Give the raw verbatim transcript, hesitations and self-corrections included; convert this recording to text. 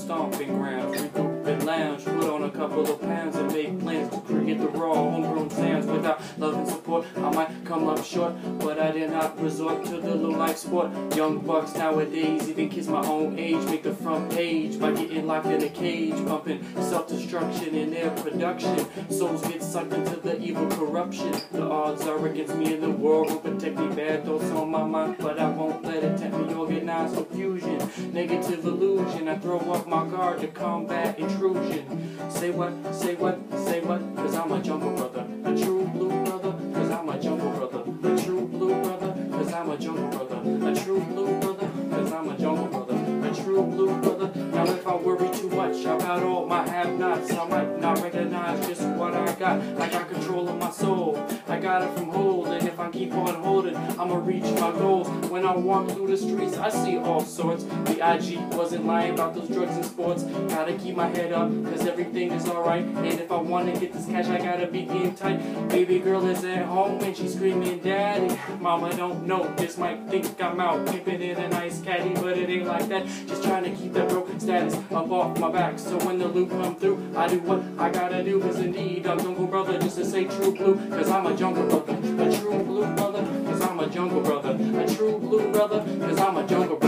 stomping grounds. Regroup and lounge, put on a couple of pounds and make plans to create the raw homegrown sounds. Without love and support, I might come up short, but I did not resort to the low life sport. Young bucks nowadays, even kids my own age, make the front page by getting locked in a cage, pumping self-destruction in their production. Souls get sucked into the evil corruption. The odds are against me in the world will protect me. Bad thoughts on my mind, but I won't let it tempt me. Organized confusion, negative illusion. I throw up my guard to combat intrusion. Say what, say what, say what, cause I'm a jungle brother. A true blue brother, cause I'm a jungle brother. A true blue brother, cause I'm a jungle brother. A true blue brother, cause I'm a jungle brother. A true blue brother. Now if I worry too much about all my have-nots, I might not recognize just what I got. I got control of my soul, I got it from hold, and if I keep on holding, I'ma reach my goals. When I walk through the streets, I see all sorts. The I G wasn't lying about those drugs and sports. Gotta keep my head up, cause everything is alright. And if I wanna get this cash, I gotta be game tight. Baby girl is at home and she's screaming, daddy. Mama don't know, just might think I'm out pimping in a nice caddy, but it ain't like that. Just trying to keep that broke status up off my back. So when the loot come through, I do what I gotta do. Cause indeed, I'm jungle brother, just to say true blue. Cause I'm a jungle brother, a true blue brother. Cause I'm a jungle brother, a true blue brother. Cause I'm a jungle brother.